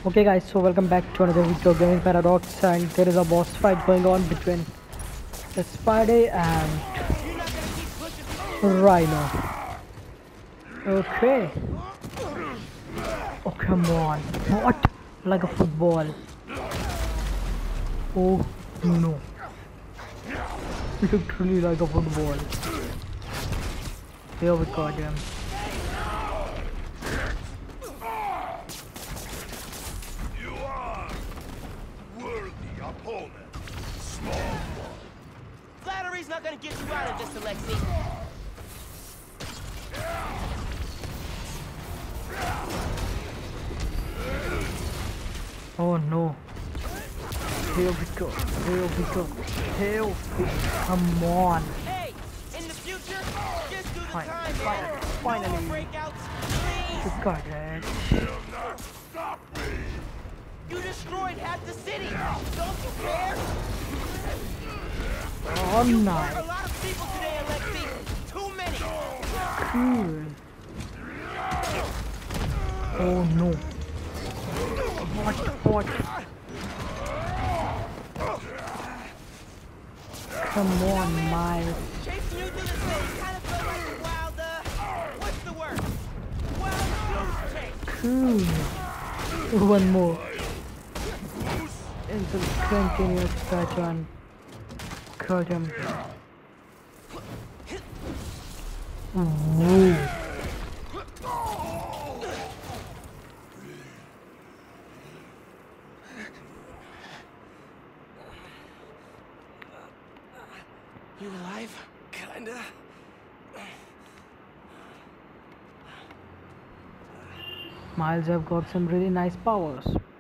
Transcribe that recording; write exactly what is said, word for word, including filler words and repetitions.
Okay guys, so welcome back to another video gaming paradox, and there is a boss fight going on between the Spidy and Rhino. Okay. Oh come on. What? Like a football. Oh no. Literally like a football. Here we got him. Opponent. Small one. Flattery's not gonna get you out of this, Alexei. Oh no. Here we go. Here we go. Here we Come on. Hey, in the future, just do the Fine, time, fine, man. finally. No more breakouts, please. You got it. Will not stop me. You destroyed half the city. Don't you care? Oh You nice. hurt a lot of people today, Alexei. Too many. Cool. Oh no. What? What? Come on, Miles. Chasing you through the city kind of felt like a wild, uh, what's the word? Wild goose chase. Cool. One more. Into the continuous touch on. Cut him. Ooh. You alive? Kinda. Miles have got some really nice powers.